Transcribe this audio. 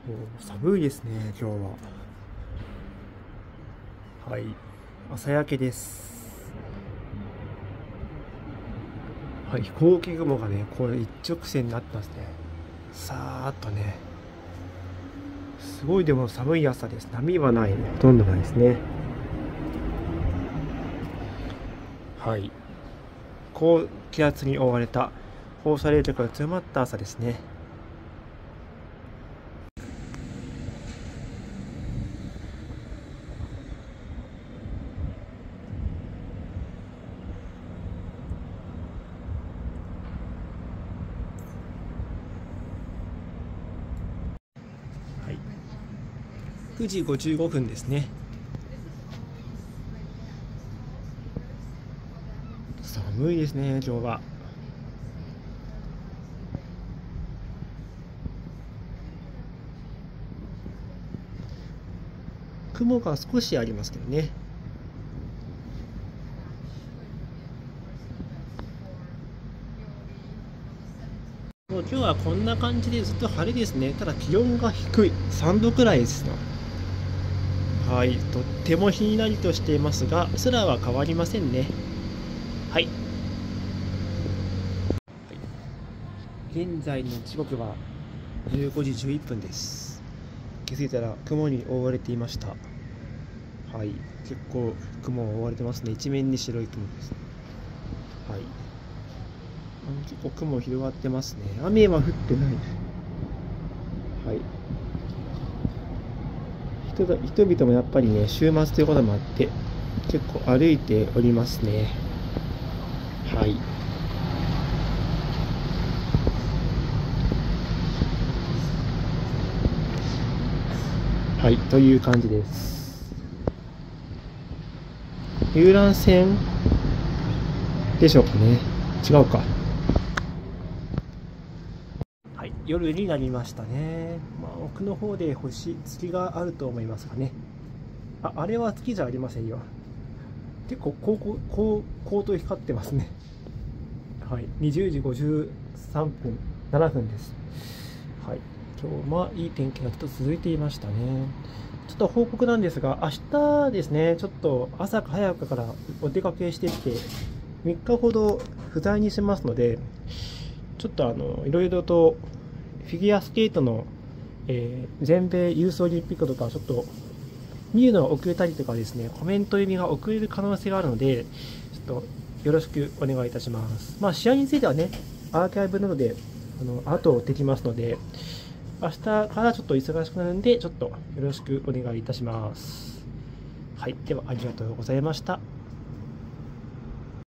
寒いですね、今日は。はい、朝焼けです。はい、飛行機雲がね、これ一直線になってますね。さーっとね、すごいでも寒い朝です。波はない、ほとんどないですね。はい、高気圧に覆われた放射冷却が強まった朝ですね。はい、9時55分ですね。寒いですね、今日は。雲が少しありますけどね。もう今日はこんな感じでずっと晴れですね。ただ気温が低い。3度くらいですね。はい、とってもひんやりとしていますが、空は変わりませんね。はい。現在の時刻は15時11分です。気づいたら雲に覆われていました。はい、結構雲を覆われてますね。一面に白い雲です。はい。結構雲広がってますね。雨は降ってない。はい。人々もやっぱりね、週末ということもあって、結構歩いておりますね。はい。はい、という感じです。遊覧船でしょうかね。違うか。はい、夜になりましたね。奥の方で月があると思いますがね。あれは月じゃありませんよ。結構こうと光ってますね。はい、20時53分、7分です。はい、今日いい天気がずっと続いていましたね。ちょっと報告なんですが、明日ですね、ちょっと朝早くからお出かけしてきて、3日ほど不在にしますので、ちょっといろいろとフィギュアスケートの、全米ユースオリンピックとか、ちょっと見るのが遅れたりとかですね、コメント読みが遅れる可能性があるので、ちょっとよろしくお願いいたします。試合についてはね、アーカイブなので、後を追ってきますので、明日からちょっと忙しくなるんで、ちょっとよろしくお願いいたします。はい、ではありがとうございました。